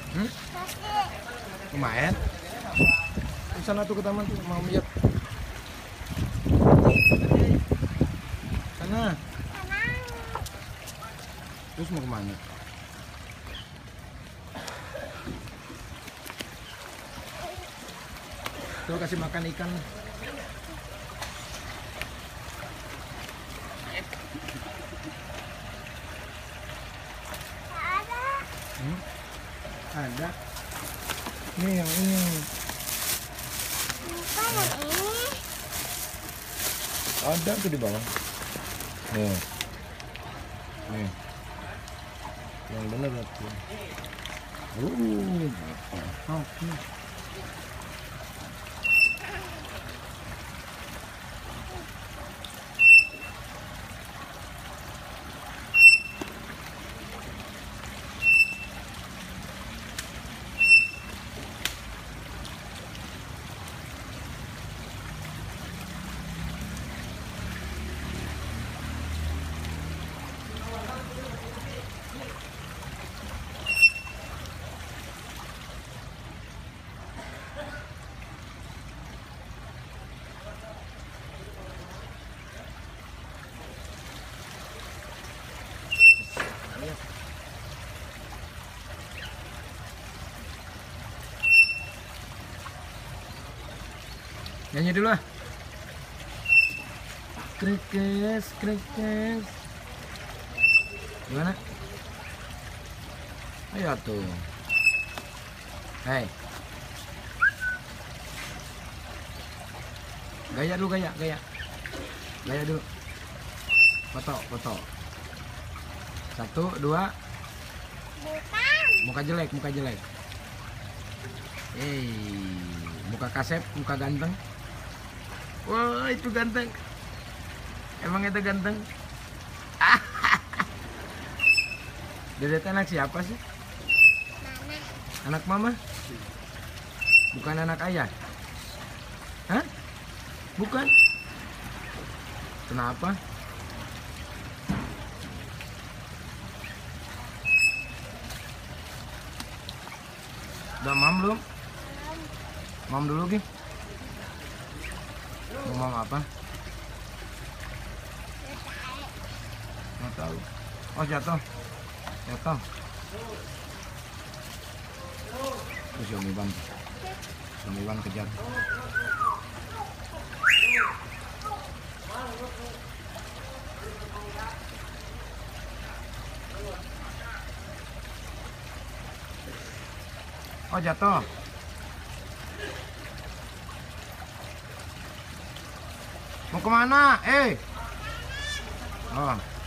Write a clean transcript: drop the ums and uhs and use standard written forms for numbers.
Lumayan. Di sana tuh ke taman tuh mau lihat. Sana. Terus mau kemana? Tuh kasih makan ikan. Ada. Nih yang ini. Bukan yang ini. Ada tuh di bawah. Nih. Nih. Yang bener tuh. Oke. Nyanyi dulu lah. Krikes, krikes. Gimana? Ayo tuh. Hai. Gaya dulu, gaya, gaya. Gaya dulu. Foto, foto. 1, 2. Bukan. Muka jelek, muka jelek. Muka kasep, muka ganteng. Wah, itu ganteng. Emang itu ganteng? Dedek anak siapa sih? Mama. Anak mama? Bukan anak ayah? Hah? Bukan? Kenapa? Udah mam belum? Mam dulu Gi. Mau mam apa? Nggak tahu. Oh jatuh. Jatuh. Terus si Om Iwan. Si Om Iwan kejar. Oh jatuh. Mau kemana? Oh.